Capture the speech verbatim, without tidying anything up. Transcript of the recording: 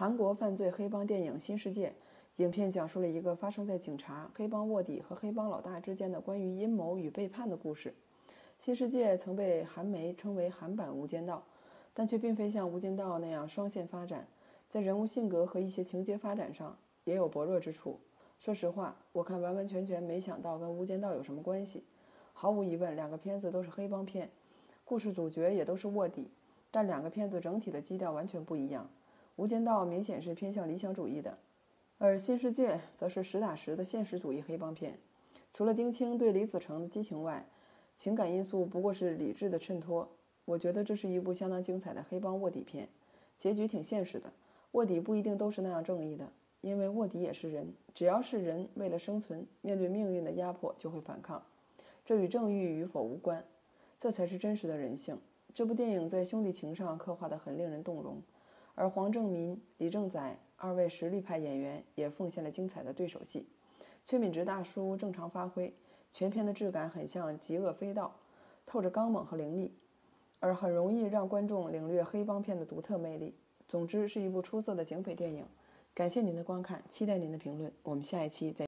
韩国犯罪黑帮电影《新世界》，影片讲述了一个发生在警察、黑帮卧底和黑帮老大之间的关于阴谋与背叛的故事。《新世界》曾被韩媒称为韩版《无间道》，但却并非像《无间道》那样双线发展，在人物性格和一些情节发展上也有薄弱之处。说实话，我看完完全全没想到跟《无间道》有什么关系。毫无疑问，两个片子都是黑帮片，故事主角也都是卧底，但两个片子整体的基调完全不一样。《无间道》明显是偏向理想主义的，而《新世界》则是实打实的现实主义黑帮片。除了丁青对李子成的激情外，情感因素不过是理智的衬托。我觉得这是一部相当精彩的黑帮卧底片，结局挺现实的。卧底不一定都是那样正义的，因为卧底也是人，只要是人，为了生存，面对命运的压迫就会反抗，这与正义与否无关，这才是真实的人性。这部电影在兄弟情上刻画得很令人动容，而黄正民、李正宰二位实力派演员也奉献了精彩的对手戏。崔敏植大叔正常发挥，全片的质感很像《极恶飞盗》，透着刚猛和凌厉，而很容易让观众领略黑帮片的独特魅力。总之是一部出色的警匪电影。感谢您的观看，期待您的评论，我们下一期再见。